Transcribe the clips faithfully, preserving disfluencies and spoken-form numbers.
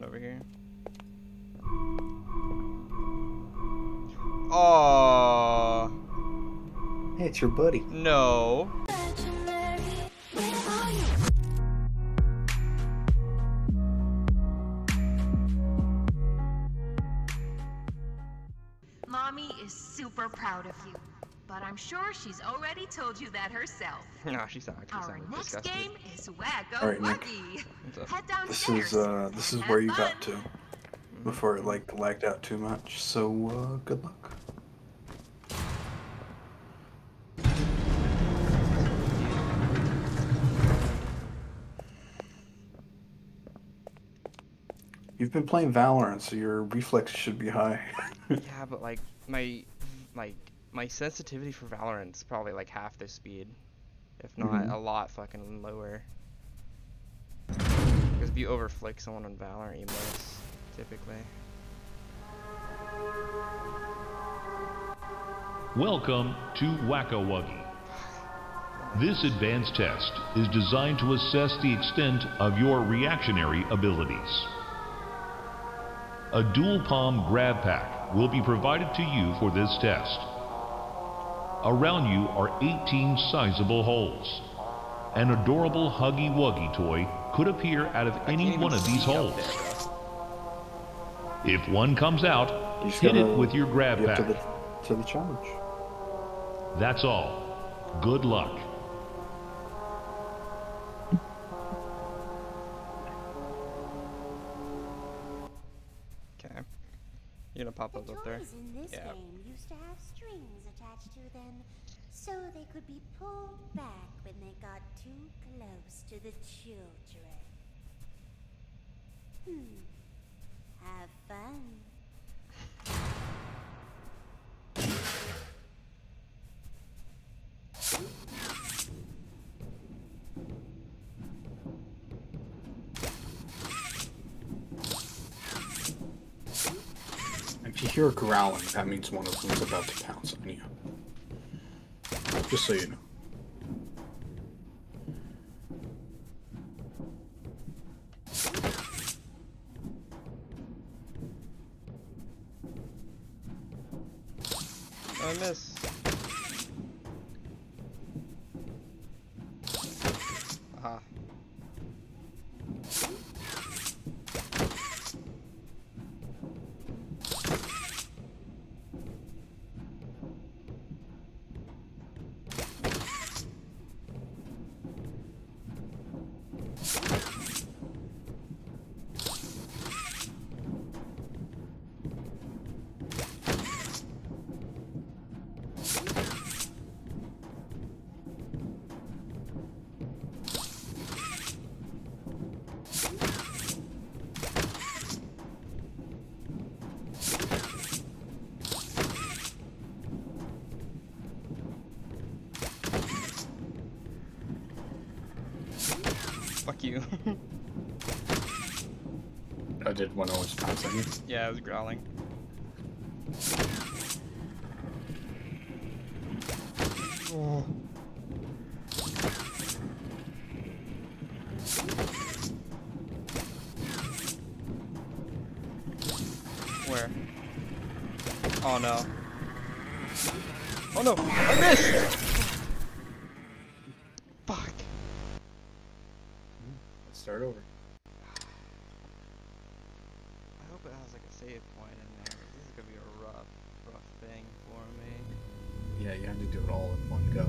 over here. Oh. Hey, it's your buddy. No. Mommy is super proud of you, but I'm sure she's already told you that herself. No, she's not. She's Our not next disgusted. game is Wacko All right, Nick. Wuggy. What's up? Head This downstairs. is uh, this is and where have you fun. got to before it like lagged out too much. So uh, good luck. You've been playing Valorant, so your reflex should be high. Yeah, but like my like my sensitivity for Valorant's probably like half the speed, if not Mhm. a lot fucking lower. Because if you overflick someone on Valorant, you miss typically. Welcome to Wacko Wuggy. This advanced test is designed to assess the extent of your reactionary abilities. A dual palm grab pack will be provided to you for this test. Around you are eighteen sizable holes. An adorable Huggy Wuggy toy could appear out of I any can't even one of these see up holes. there, bro. If one comes out, You just hit it gotta with your grab get pack. to the to the challenge. That's all. Good luck. Okay. You gonna pop The those up there? toys in this Yeah. game used to have strings attached to them, so they could be pulled back when they got too close to the children. Hmm. Have fun. If you hear growling, that means one of them's about to pounce on you. Just so you know. Oh, I miss. Aha. Fuck you. I did one always pounce on you. Yeah, I was growling. Oh. Where? Oh no. Oh no! I missed! Fuck. Let's start over. I hope it has like a save point in there. This is gonna be a rough, rough thing for me. Yeah, you had to do it all in one go.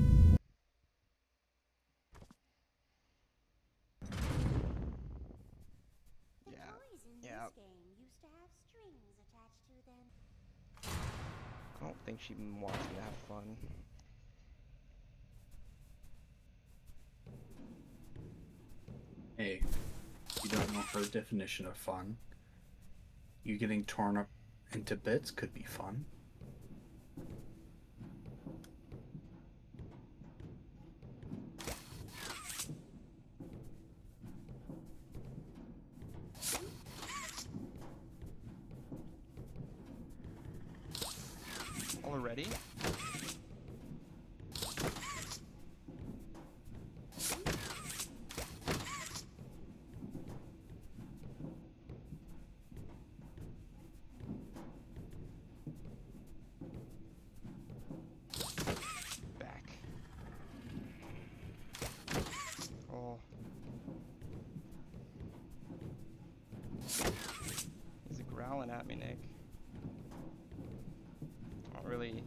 The Yeah. toys in Yeah. this game used to have strings attached to them. I don't think she wants me to have fun. Hey, you don't know her definition of fun. You getting torn up into bits could be fun. Already? growling at me, Nick. Not really.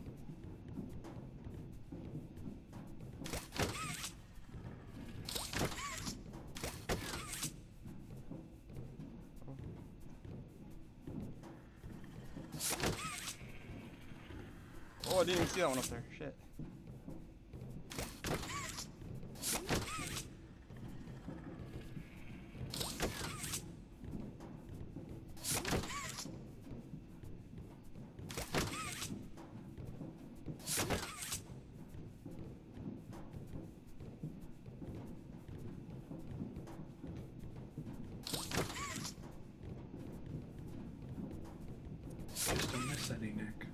Oh, I didn't even see that one up there. Shit. Just don't miss any, Nick.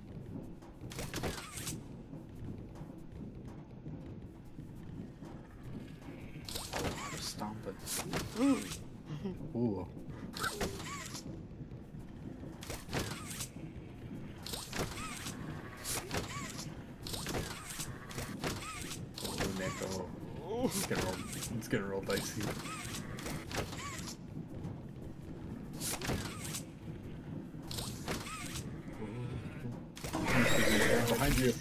Oh, how to stomp it. Ooh. Oh, Nick, oh. It's getting real, it's getting real dicey. Behind you.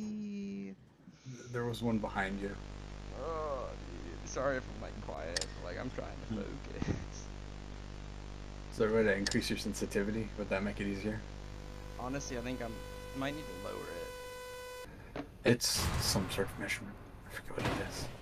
There was one behind you. Oh, dude. Sorry if I'm like quiet. Like I'm trying to focus. Is there a way to increase your sensitivity? Would that make it easier? Honestly, I think I'm might need to lower it. It's some sort of measurement. I forget what it is.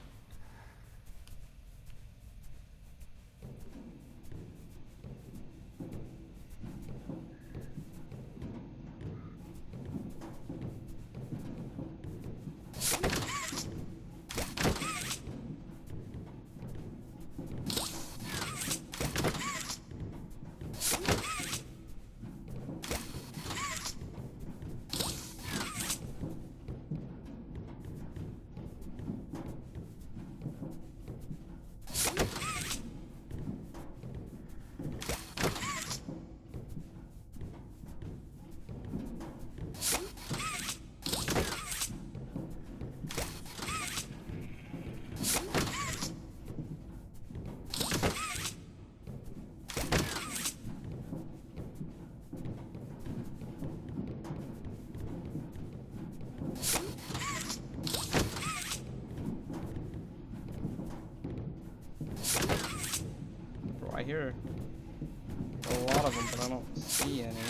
Bro, I hear a lot of them, but I don't see any.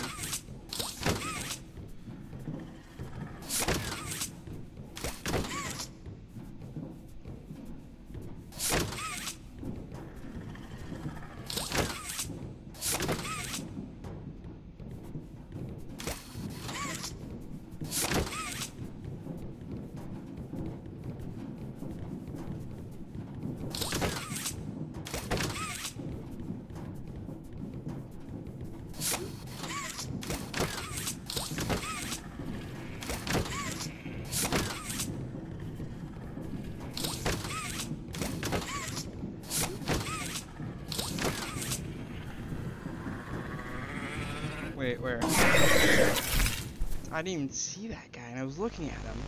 Wait, where? I didn't even see that guy, and I was looking at him.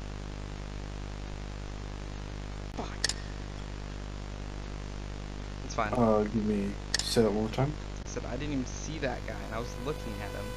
Fuck. It's fine. Uh, give me, say that one more time. I said I didn't even see that guy, and I was looking at him.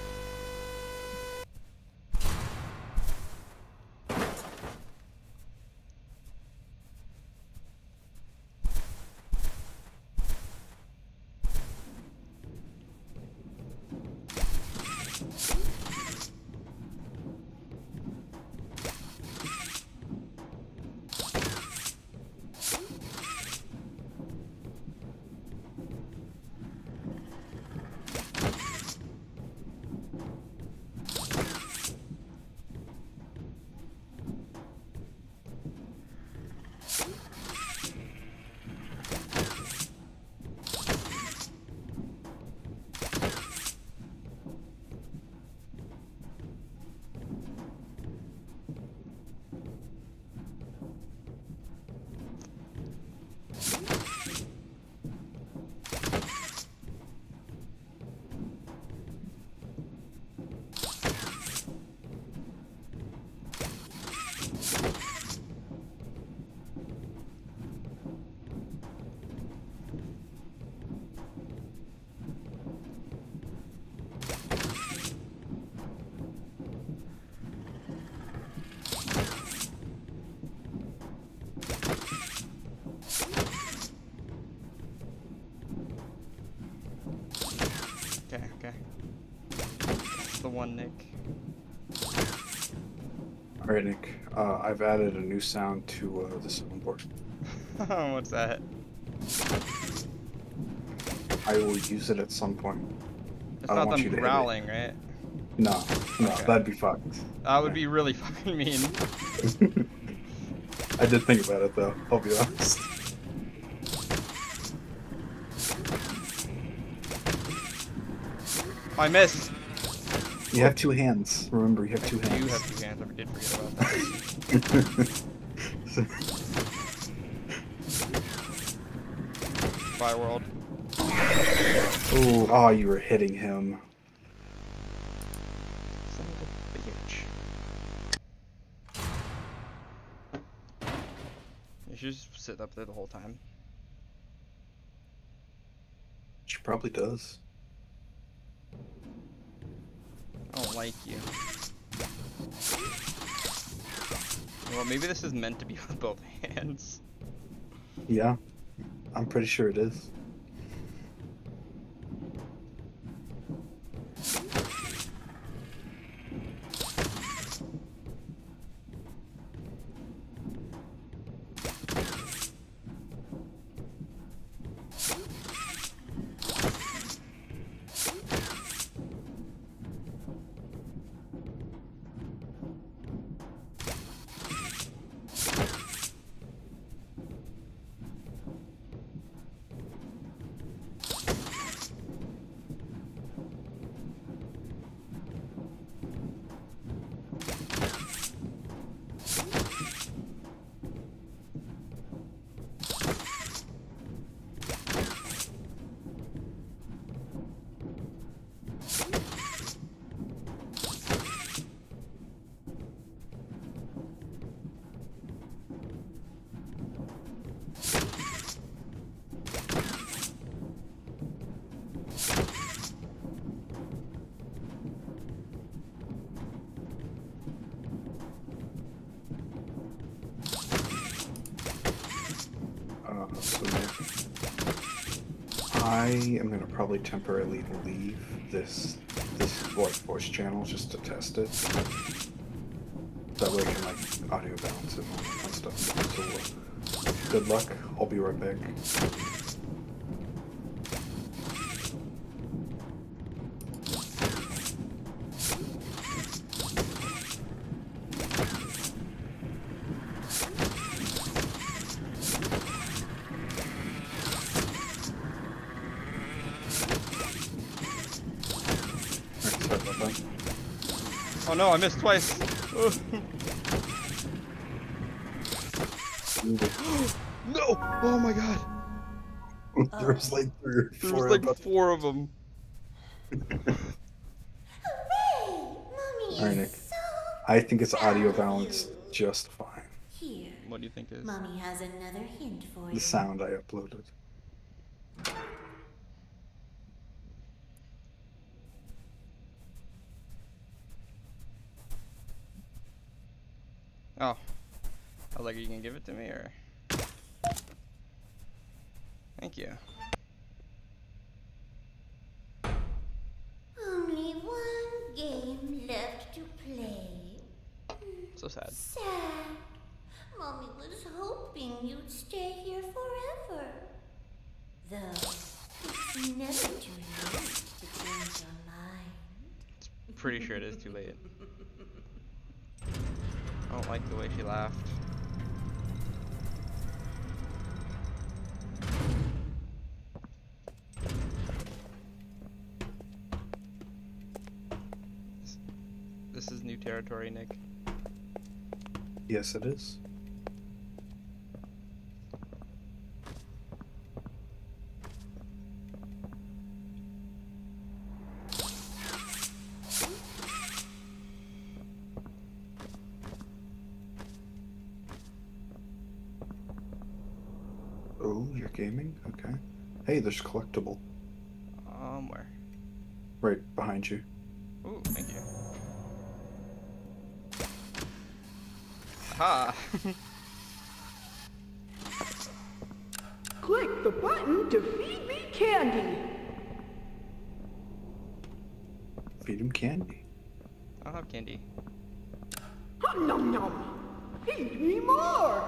Okay, okay. That's the one, Nick. Alright, Nick. Uh, I've added a new sound to uh, the soundboard. What's that? I will use it at some point. It's I don't not want them you to hit it. growling, right? No, no, Okay. that'd be fucked. That would be really fucking mean. I did think about it though, I'll be honest. I missed. You have two hands. Remember, you have two hands. You have two hands. I did forget about that. Fire World. Ooh, oh, you were hitting him. Son of a bitch. You should just sit up there the whole time. She probably does. I don't like you. Well, maybe this is meant to be with both hands. Yeah, I'm pretty sure it is. Uh, so I am gonna probably temporarily leave this this voice voice channel just to test it. That way I can like audio balance it and all that fun stuff. So uh, good luck. I'll be right back. Oh no, I missed twice. No! Oh my god. There's like three or There four was like of us. four of them. Hooray! Mommy Alright, is Nick. so I think it's audio proud of balanced you. just fine. Here, What do you think is? Mommy has another hint for The you. sound I uploaded. Oh. I was like, are you gonna give it to me or? Thank you. Only one game left to play. So sad. Sad. Mommy was hoping you'd stay here forever. Though, it's never too late to change your mind. Pretty sure it is too late. I don't like the way she laughed. This, this is new territory, Nick. Yes, it is. Oh, you're gaming? Okay. Hey, there's collectible. Um, where? Right behind you. Ooh, thank you. Aha! Click the button to feed me candy. Feed him candy. I'll have candy. Hum nom nom. Feed me more.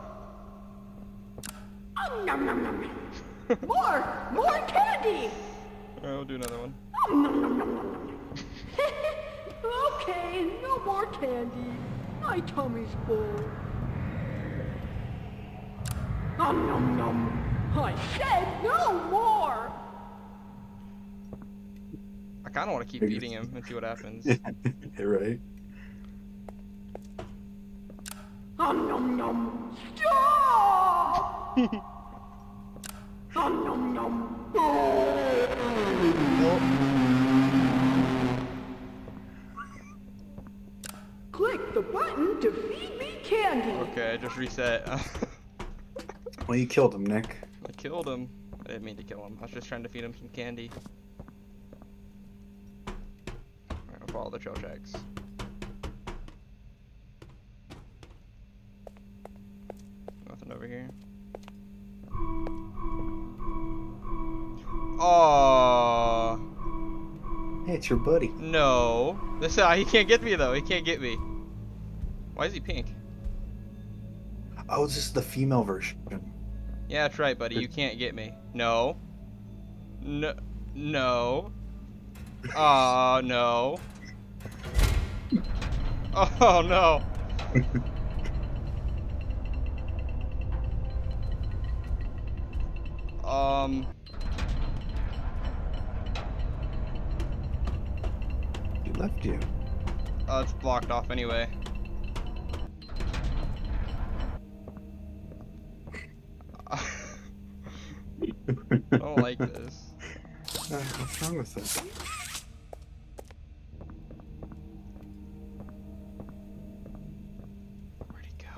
Hum nom nom nom. More, more candy. Alright, we'll do another one. Hum nom nom nom nom nom. Okay, no more candy. My tummy's full. Nom nom nom. I said no more. I kind of want to keep feeding him and see what happens. Yeah, right. Nom nom nom. Stop. Nom nom nom. Click the button to feed me candy. Okay, I just reset. Well, you killed him, Nick. I killed him. I didn't mean to kill him. I was just trying to feed him some candy. Alright, I'll follow the trail tracks. Nothing over here. Oh Hey, it's your buddy. no! This uh, he can't get me though. He can't get me. Why is he pink? Oh, this is the female version. Yeah, that's right, buddy. You can't get me. No. No. No. Oh no. Oh no. um. He left you. Uh, it's blocked off anyway. I don't like this. Uh, what's wrong with it? Where'd he go?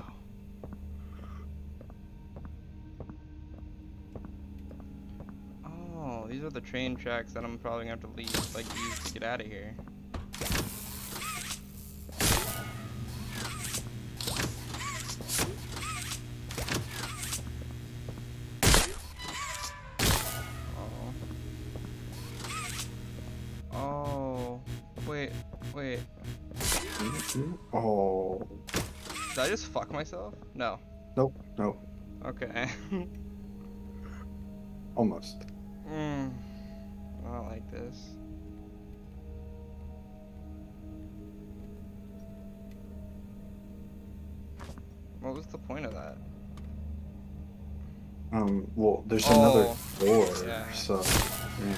Oh, these are the train tracks that I'm probably gonna have to leave, like these, to get out of here. Oh, wait, wait. Oh. Did I just fuck myself? No. Nope. No. Okay. Almost. mm, I don't like this. What was the point of that? Um. Well, there's Oh, another door, yeah. so. Yeah.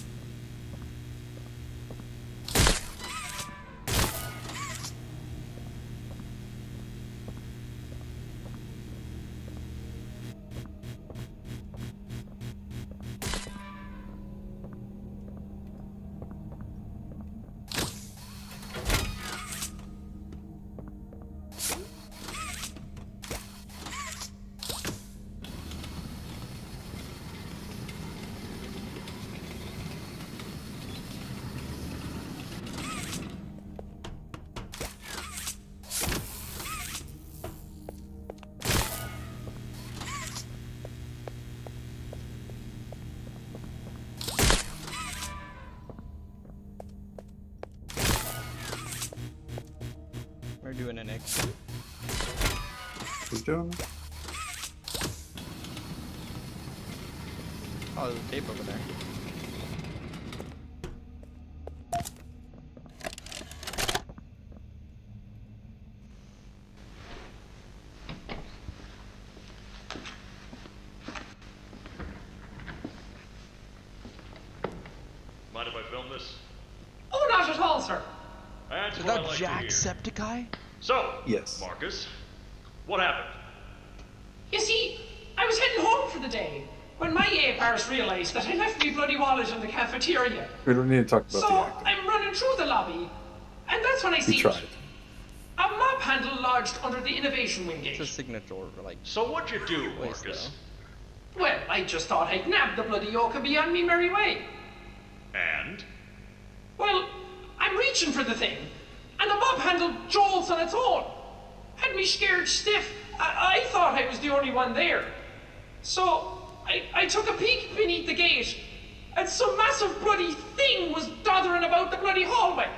We're doing it, Nick. Who's doing it? Oh, there's a tape over there. Mind if I film this? Oh, not at all, sir. That's Is what I that like to hear. Jacksepticeye? So, Yes. Marcus, what happened? You see, I was heading home for the day when my apars realised that I left me bloody wallet in the cafeteria. We don't need to talk about So the acting. I'm running through the lobby, and that's when I We see tried. a mop handle lodged under the innovation wing It's gate. a signature, like, So what'd you do, place, Marcus? though. Well, I just thought I'd nab the bloody yoke and be on me merry way. And? Well, I'm reaching for the thing, and the mop handle jolts on its own. Had me scared stiff. I, I thought I was the only one there. So, I, I took a peek beneath the gate, and some massive bloody thing was doddering about the bloody hallway.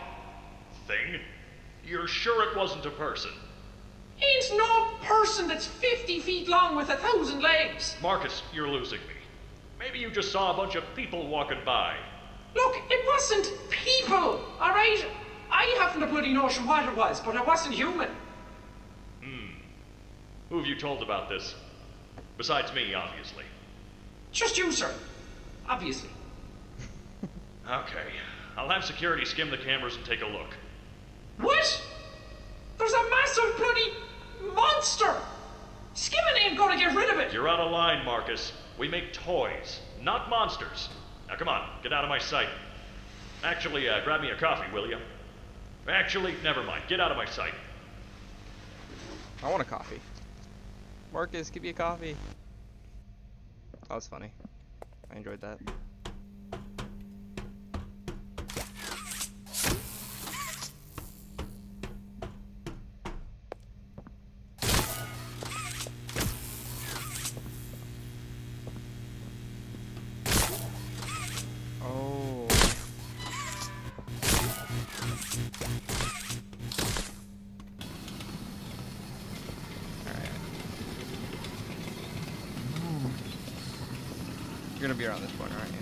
You're sure it wasn't a person? Ain't no person that's fifty feet long with a thousand legs. Marcus, you're losing me. Maybe you just saw a bunch of people walking by. Look, it wasn't people, alright? I haven't a bloody notion what it was, but it wasn't human. Hmm. Who have you told about this? Besides me, obviously. Just you, sir. Obviously. Okay. I'll have security skim the cameras and take a look. What? There's a massive bloody monster! Skimming ain't gonna get rid of it! You're out of line, Marcus. We make toys, not monsters. Now come on, get out of my sight. Actually, uh, grab me a coffee, will you? Actually, never mind. Get out of my sight. I want a coffee. Marcus, give me a coffee. That was funny. I enjoyed that. Oh. Alright. You're gonna be around this corner, aren't you?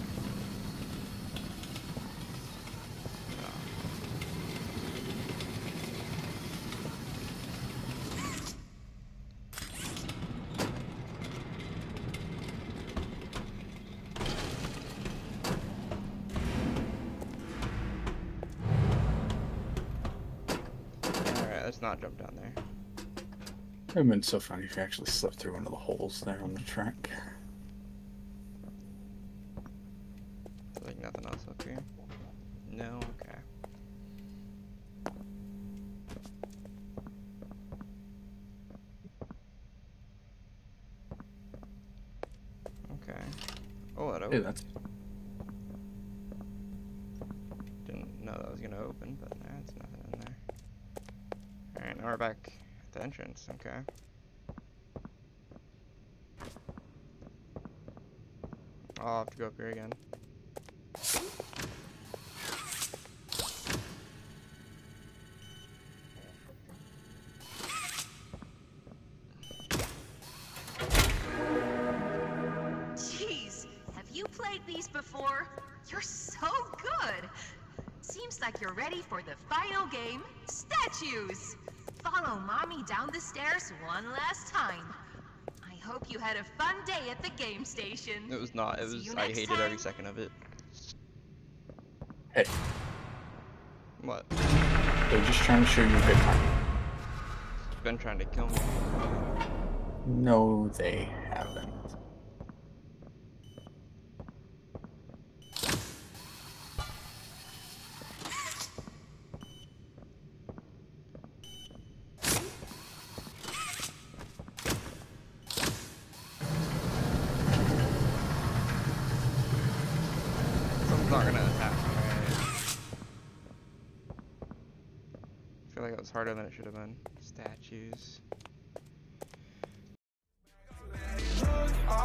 Let's not jump down there. It would have been so funny if you actually slipped through one of the holes there on the track. Like nothing else up here? No? Okay. Okay. Oh, that opened. Hey, that's... Didn't know that was gonna open, but that's nothing in there. Alright, now we're back at the entrance, okay. I'll have to go up here again. Jeez, have you played these before? You're so good! Seems like you're ready for the final game, statues! Follow Mommy down the stairs one last time. I hope you had a fun day at the game station. It was not, it See was, you I next hated time. every second of it. Hey, What? they're just trying to show you a good time. Been trying to kill me. No, they haven't. Something's not gonna attack me, right? I feel like it was harder than it should have been. Statues.